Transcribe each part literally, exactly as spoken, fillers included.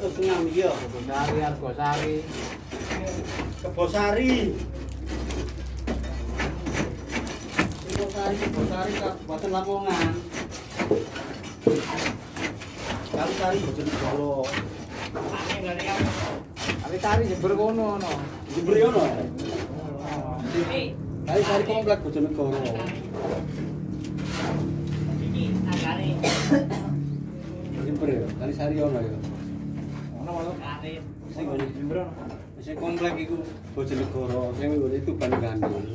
seratus enam iya. Kebosari, Argosari. Kebosari. Kebosari, Kebosari Kabupaten Lamongan. Kalisari Bojonegoro. Kalisari Jember kono no. Jember yo no. Kalisari komplek Bojonegoro. Iki agane. Jember yo, Kalisari ono yo. Ono wae. Karet. Sing ngene Jember ono. Sing komplek iku Bojonegoro, sing ngene itu Tuban Gandul.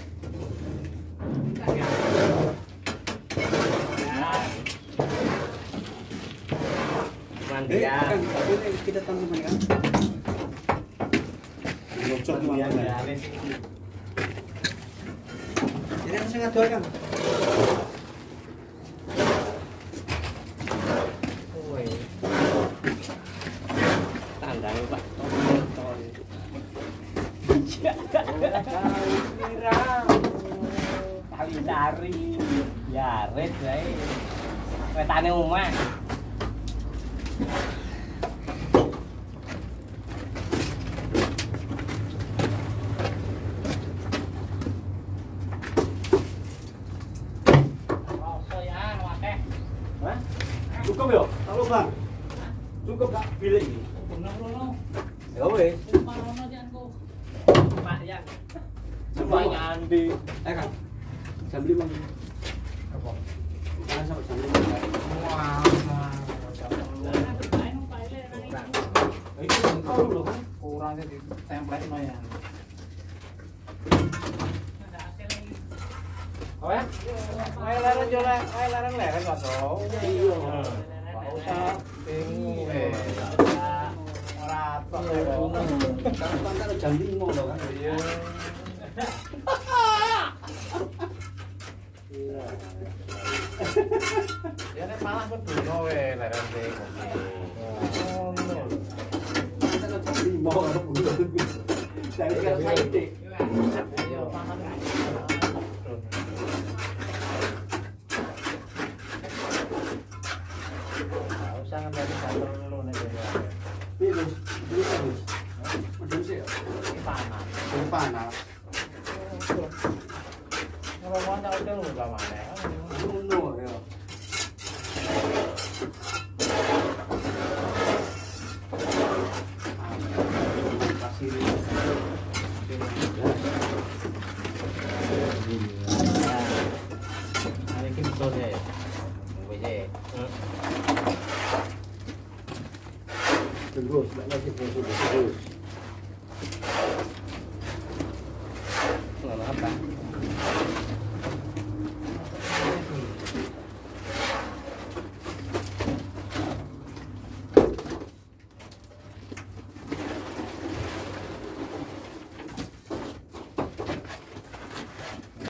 Mandian. Kan, tapi kita teman-teman kan. Ngocok teman-teman. Jadi aku sangat doa kan. Woi. Tandang Pak. Kali cari. Ya, red wae. Wetane omah. Cukup yo, kalau bang, cukup gak pilih ini. Ya wes. Pak ya. Coba ngandi. Eh kan, jam lima. Apa? Karena sampai jam lima. Wah. Itu engkau loh kan? Kurang sih template no ya. Oh ya? Ayo leren jole, ayo leren leren kok toh. Iya. Enggak usah bingung eh. Ora tok ya. Kalau pantar jam lima loh kan? Iya. Ya nek malah kudu we leren sing. Ngono. Pantar jam lima karo bulan. Dari karo saiki. Iya, pangan. Jangan dari kantor dulu nih ya. Ini ini kan. Udah sih ya. Ini panas. Ini panas. Kalau mau nyala udah lu gak mana? Ngono ya. Kasih. Hari ini betul ya. Wih. Terus, lagi terus terus. Apa?